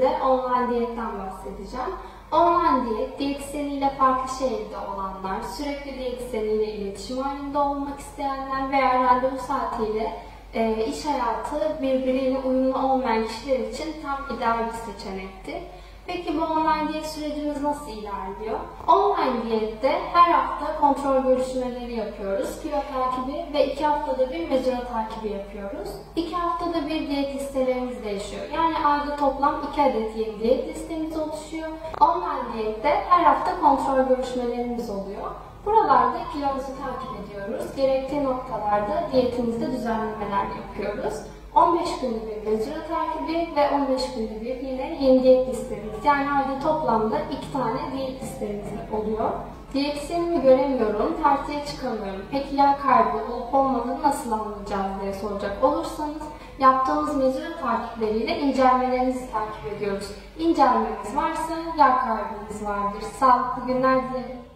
size online diyetten bahsedeceğim. Online diyet, diyetisyeniyle farklı şehirde olanlar, sürekli diyetisyeniyle iletişim halinde olmak isteyenler veya randevu saatiyle iş hayatı birbiriyle uyumlu olmayan kişiler için tam ideal bir seçenektir. Peki bu online diyet sürecimiz nasıl ilerliyor? Online diyette her hafta kontrol görüşmeleri yapıyoruz. Kilo takibi ve 2 haftada bir mezura takibi yapıyoruz. 2 haftada bir diyet listelerimiz değişiyor. Yani ayda toplam 2 adet yeni diyet listemiz oluşuyor. Online diyette her hafta kontrol görüşmelerimiz oluyor. Buralarda kilomuzu takip ediyoruz. Gerektiği noktalarda diyetimizde düzenlemeler yapıyoruz. 15 günde bir mezura takibi ve 15 günde bir yine yeni diyet listemiz. Yani ayda toplamda 2 tane diyet listemiz oluyor. Diyetisyenimi göremiyorum, tartıya çıkamıyorum. Peki yağ kaybı olup olmadığını nasıl anlayacağız diye soracak olursanız, yaptığımız mezura takipleriyle incelmelerinizi takip ediyoruz. İncelmemiz varsa yağ kaybımız vardır. Sağlıklı günler dilerim.